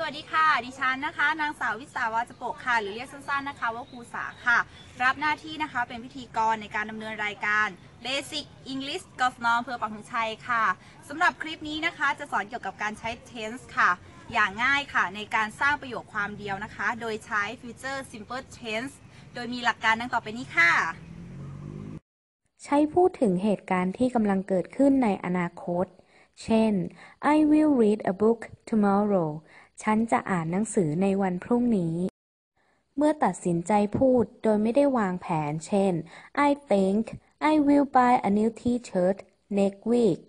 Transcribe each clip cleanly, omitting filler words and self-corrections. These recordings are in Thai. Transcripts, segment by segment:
วัสดีค่ะดิฉันนะคะนางสาววิสาวาจโปกค่ะหรือเรียกสั้นๆนะคะว่าครูสาค่ะรับหน้าที่นะคะเป็นพิธีกรในการดำเนินรายการ Basic English กศน.อำเภอปักธงชัยค่ะสำหรับคลิปนี้นะคะจะสอนเกี่ยวกับการใช้ tense ค่ะอย่างง่ายค่ะในการสร้างประโยคความเดียวนะคะโดยใช้ future simple tense โดยมีหลักการดังต่อไปนี้ค่ะใช้พูดถึงเหตุการณ์ที่กำลังเกิดขึ้นในอนาคตเช่น I will read a book tomorrow ฉันจะอ่านหนังสือในวันพรุ่งนี้ เมื่อตัดสินใจพูดโดยไม่ได้วางแผนเช่น I think I will buy a new t-shirt next week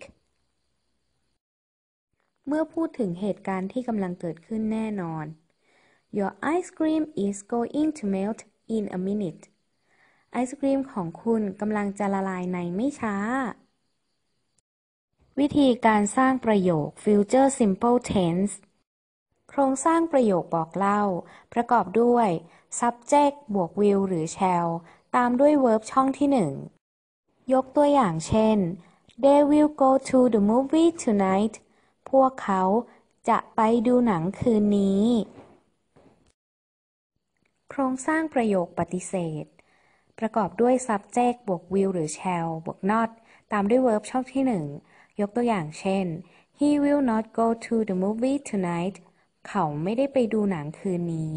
เมื่อพูดถึงเหตุการณ์ที่กำลังเกิดขึ้นแน่นอน Your ice cream is going to melt in a minute ไอศกรีมของคุณกำลังจะละลายในไม่ช้าวิธีการสร้างประโยค Future Simple Tense โครงสร้างประโยคบอกเล่าประกอบด้วย subject บวก will หรือ shall ตามด้วย verb ช่องที่ 1 ยกตัวอย่างเช่น They will go to the movie tonight พวกเขาจะไปดูหนังคืนนี้โครงสร้างประโยคปฏิเสธประกอบด้วย subject บวก will หรือ shall บวก not ตามด้วย verb ช่องที่ 1 ยกตัวอย่างเช่น He will not go to the movie tonight เขาไม่ได้ไปดูหนังคืนนี้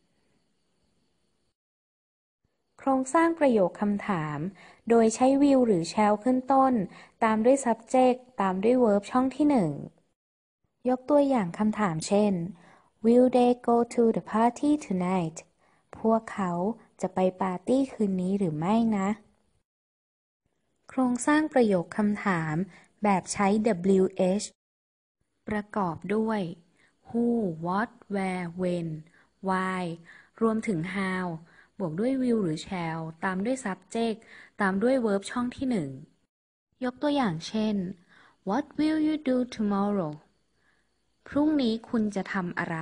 โครงสร้างประโยคคำถามโดยใช้ will หรือ shall ขึ้นต้นตามด้วย subject ตามด้วย verb ช่องที่ 1 ยกตัวอย่างคำถามเช่น Will they go to the party tonight พวกเขาจะไปปาร์ตี้คืนนี้หรือไม่นะโครงสร้างประโยคคำถามแบบใช้ WH ประกอบด้วย who what where when why รวมถึง how บวกด้วย will หรือ shall ตามด้วย subject ตามด้วย verb ช่องที่ 1 ยกตัวอย่างเช่น What will you do tomorrow พรุ่งนี้คุณจะทำอะไร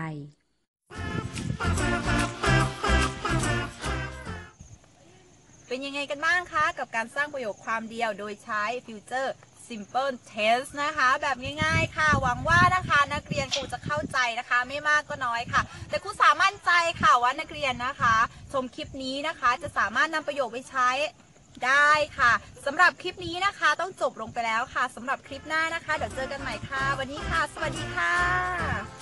เป็นยังไงกันบ้างคะกับการสร้างประโยคความเดียวโดยใช้ future simple tense นะคะแบบง่ายๆค่ะหวังว่านะคะนักเรียนคงจะเข้าใจนะคะไม่มากก็น้อยค่ะแต่ครูสามั่นใจค่ะว่านักเรียนนะคะชมคลิปนี้นะคะจะสามารถนำประโยคไปใช้ได้ค่ะสำหรับคลิปนี้นะคะต้องจบลงไปแล้วค่ะสำหรับคลิปหน้านะคะเดี๋ยวเจอกันใหม่ค่ะวันนี้ค่ะสวัสดีค่ะ